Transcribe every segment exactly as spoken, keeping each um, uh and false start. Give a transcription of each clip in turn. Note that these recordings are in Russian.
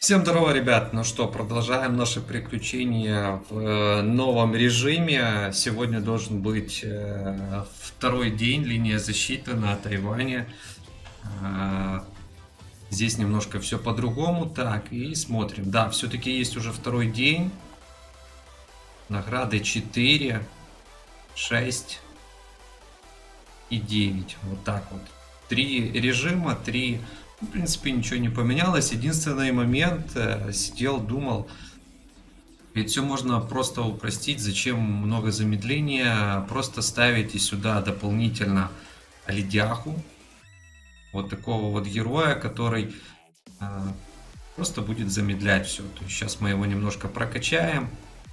Всем здорово, ребят! Ну что, продолжаем наши приключения в э, новом режиме. Сегодня должен быть э, второй день, линия защиты на Тайване. Э, Здесь немножко все по-другому. Так, и смотрим. Да, все-таки есть уже второй день. Награды четыре, шесть и девять. Вот так вот. Три режима, три... В принципе, ничего не поменялось. Единственный момент, э, сидел, думал, ведь все можно просто упростить. Зачем много замедления? Просто ставите сюда дополнительно Ледяху. Вот такого вот героя, который э, просто будет замедлять все. То есть сейчас мы его немножко прокачаем.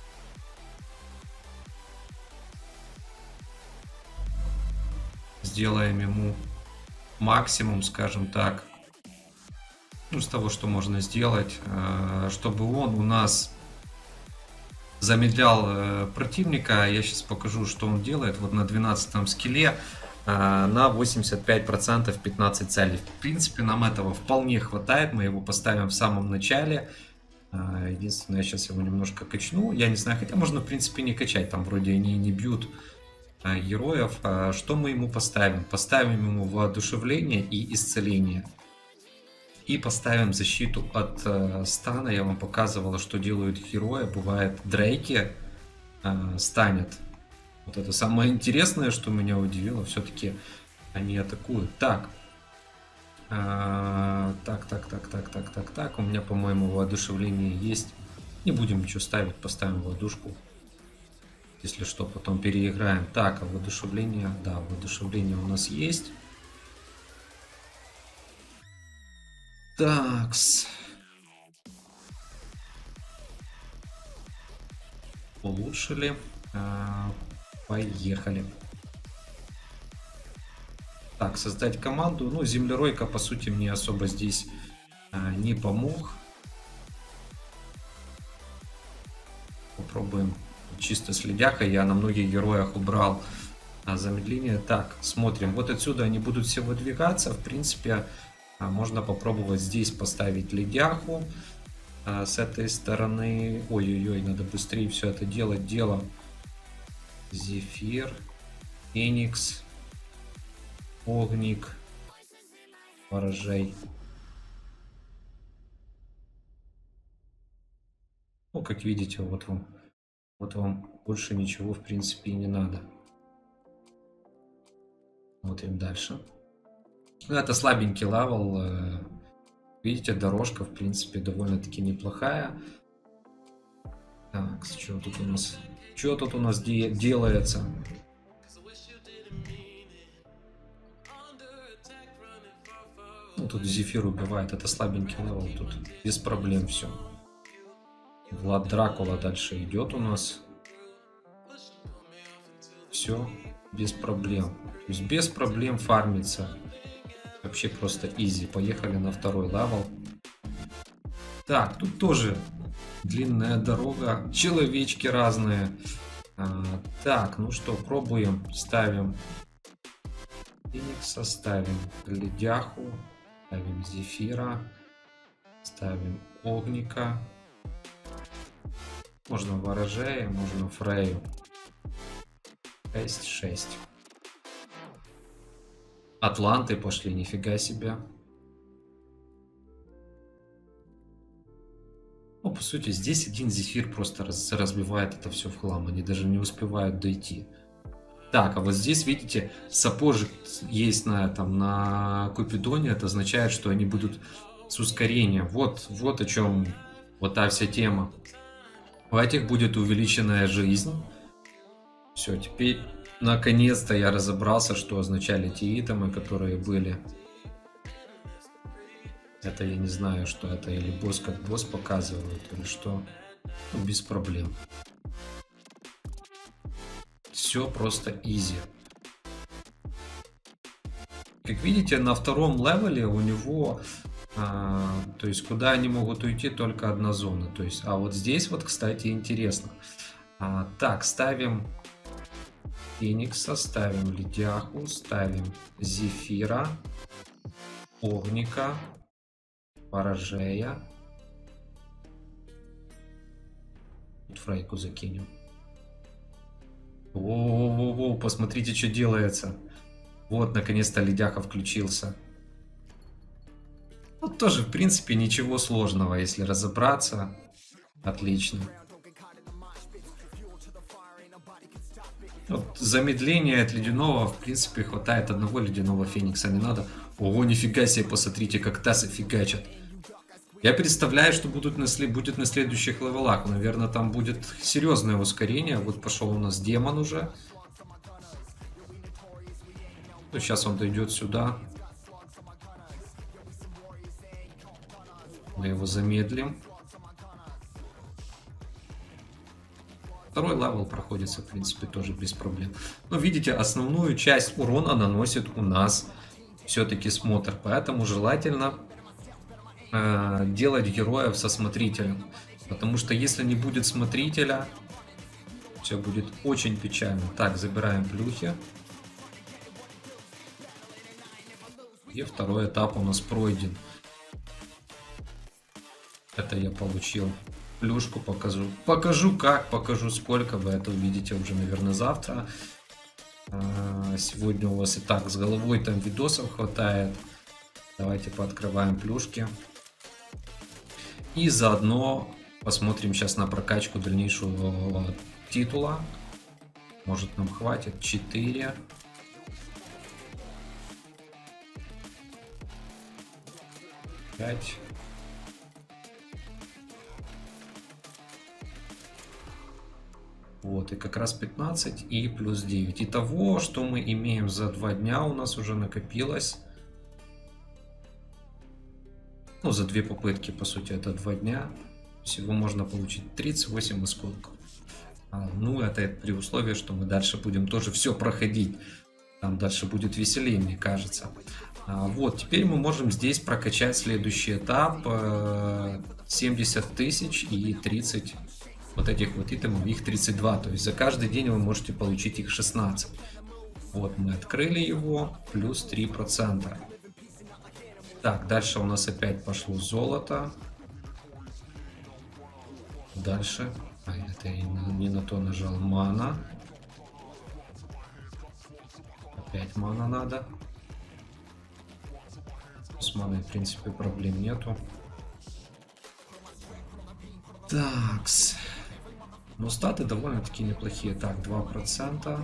Сделаем ему максимум, скажем так. Ну, с того, что можно сделать, э, чтобы он у нас замедлял э, противника. Я сейчас покажу, что он делает. Вот на двенадцатом скилле э, на восемьдесят пять процентов пятнадцать целей. В принципе, нам этого вполне хватает. Мы его поставим в самом начале. Э, единственное, я сейчас его немножко качну. Я не знаю, хотя можно, в принципе, не качать. Там вроде они не бьют э, героев. Э, что мы ему поставим? Поставим ему воодушевление и исцеление. И поставим защиту от э, стана. Я вам показывала, что делают герои. Бывает, дрейки э, станет. Вот это самое интересное, что меня удивило. Все-таки они атакуют. Так. Э, так, так, так, так, так, так, так. У меня, по-моему, воодушевление есть. Не будем ничего ставить. Поставим воодушку. Если что, потом переиграем. Так, а воодушевление... Да, воодушевление у нас есть. Такс. Улучшили. А, поехали. Так, создать команду. Ну, землеройка, по сути, мне особо здесь а, не помог. Попробуем чисто с ледякой. Я на многих героях убрал а, замедление. Так, смотрим. Вот отсюда они будут все выдвигаться. В принципе... Можно попробовать здесь поставить ледяху. А с этой стороны... Ой-ой-ой, надо быстрее все это делать. Дело. Зефир. Феникс. Огник. Ворожей. Ну, как видите, вот вам. Вот вам больше ничего, в принципе, и не надо. Смотрим дальше. Ну, это слабенький левел. Видите, дорожка, в принципе, довольно-таки неплохая. Так, что тут у нас? Что тут у нас де делается? Ну, тут Зефир убивает. Это слабенький левел. Тут без проблем все. Влад Дракула дальше идет у нас. Все без проблем. То есть без проблем фармится. Вообще просто изи. Поехали на второй левел. Так, тут тоже длинная дорога. Человечки разные. А, так, ну что, пробуем. Ставим Феникса, ставим Ледяху, ставим Зефира, ставим Огника. Можно Ворожея, можно Фрею. шесть шесть. Атланты пошли, нифига себе. Ну, по сути, здесь один Зефир просто раз, разбивает это все в хлам. Они даже не успевают дойти. Так, а вот здесь, видите, сапожик есть на, там, на Купидоне. Это означает, что они будут с ускорением. Вот, вот о чем вот та вся тема. У этих будет увеличенная жизнь. Все, теперь... Наконец-то я разобрался, что означали те итемы, которые были. Это я не знаю, что это. Или босс как босс показывают, или что. Ну, без проблем. Все просто изи. Как видите, на втором левеле у него... А, то есть, куда они могут уйти, только одна зона. То есть, а вот здесь вот, кстати, интересно. А, так, ставим... Феникса, ставим Ледяху, ставим Зефира, Огника, Ворожея, Тут фрайку закинем. О-о-о-о, посмотрите, что делается. Вот, наконец-то ледяха включился. Тут тоже, в принципе, ничего сложного, если разобраться. Отлично. Вот, замедление от ледяного, в принципе, хватает одного ледяного феникса. Не надо. Ого, нифига себе, посмотрите, как тасы фигачат. Я представляю, что будут на, будет на следующих левелах. Наверное, там будет серьезное ускорение. Вот пошел у нас демон уже. Ну, сейчас он дойдет сюда. Мы его замедлим. Второй левел проходится, в принципе, тоже без проблем. Но видите, основную часть урона наносит у нас все-таки смотр. Поэтому желательно э, делать героев со смотрителем. Потому что если не будет смотрителя, все будет очень печально. Так, забираем плюхи. И второй этап у нас пройден. Это я получил плюшку, покажу. Покажу как, покажу сколько, вы это увидите уже, наверное, завтра. Сегодня у вас и так с головой там видосов хватает. Давайте пооткрываем плюшки. И заодно посмотрим сейчас на прокачку дальнейшего титула. Может, нам хватит четыре. пять. Вот, и как раз пятнадцать и плюс девять. Итого, что мы имеем за два дня, у нас уже накопилось. Ну, за две попытки, по сути, это два дня. Всего можно получить тридцать восемь осколков. А, ну, это при условии, что мы дальше будем тоже все проходить. Там дальше будет веселее, мне кажется. А, вот, теперь мы можем здесь прокачать следующий этап. семьдесят тысяч и тридцать вот этих вот итемов, их тридцать два. То есть за каждый день вы можете получить их шестнадцать. Вот, мы открыли его, плюс три процента. Так, дальше у нас опять пошло золото. Дальше, а это я не на то нажал, мана. Опять мана надо. С маной, в принципе, проблем нету. Такс. Но статы довольно-таки неплохие. Так, два процента.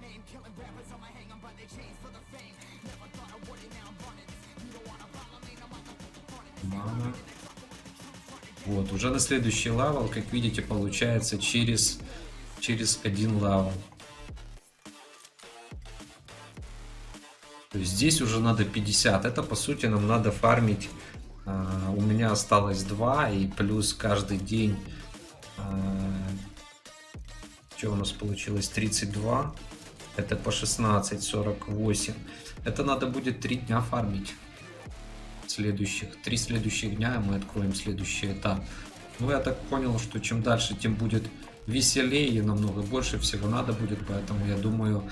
Мана. Вот, уже на следующий левел, как видите, получается через, через один левел. То есть здесь уже надо пятьдесят. Это, по сути, нам надо фармить. Uh, у меня осталось два, и плюс каждый день. Uh, что у нас получилось? тридцать два. Это по шестнадцать, сорок восемь. Это надо будет три дня фармить. Следующих. Три следующих дня мы откроем следующий этап. Ну, я так понял, что чем дальше, тем будет веселее и намного больше всего надо будет. Поэтому я думаю,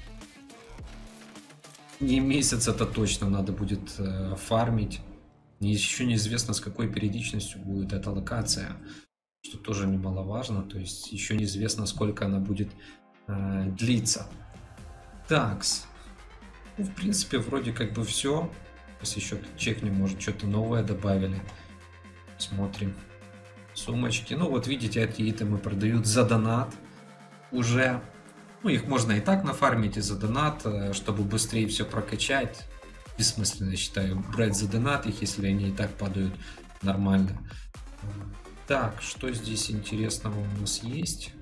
не месяц это точно надо будет uh, фармить. Еще неизвестно, с какой периодичностью будет эта локация, что тоже немаловажно. То есть еще неизвестно, сколько она будет э, длиться. Такс. Ну, в принципе, вроде как бы все. Если еще чекнем, может, что-то новое добавили. Смотрим. Сумочки. Ну, вот видите, эти итемы продают за донат уже. Ну, их можно и так нафармить, и за донат, чтобы быстрее все прокачать. Бессмысленно, считаю, брать за донат их, если они и так падают нормально. Так, что здесь интересного у нас есть?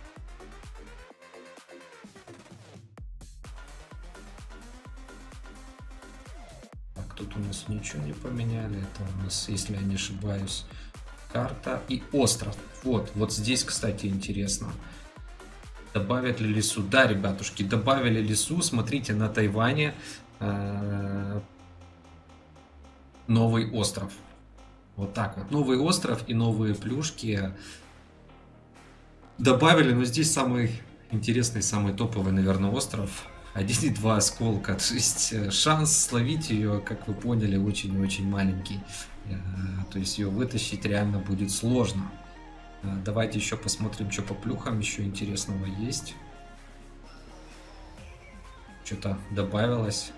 Так, тут у нас ничего не поменяли. Это у нас, если я не ошибаюсь, карта и остров. Вот, вот здесь, кстати, интересно. Добавят ли лесу? Да, ребятушки, добавили лесу. Смотрите, на Тайване новый остров. Вот так вот. Новый остров и новые плюшки добавили. Но здесь самый интересный, самый топовый, наверное, остров. один и два осколка. То есть шанс словить ее, как вы поняли, очень-очень маленький. То есть ее вытащить реально будет сложно. Давайте еще посмотрим, что по плюхам еще интересного есть. Что-то добавилось.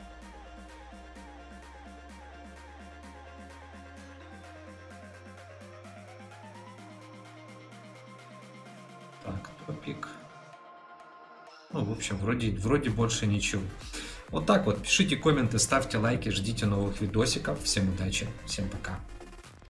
Так, топик. Ну, в общем, вроде, вроде больше ничего. Вот так вот. Пишите комменты, ставьте лайки, ждите новых видосиков. Всем удачи, всем пока.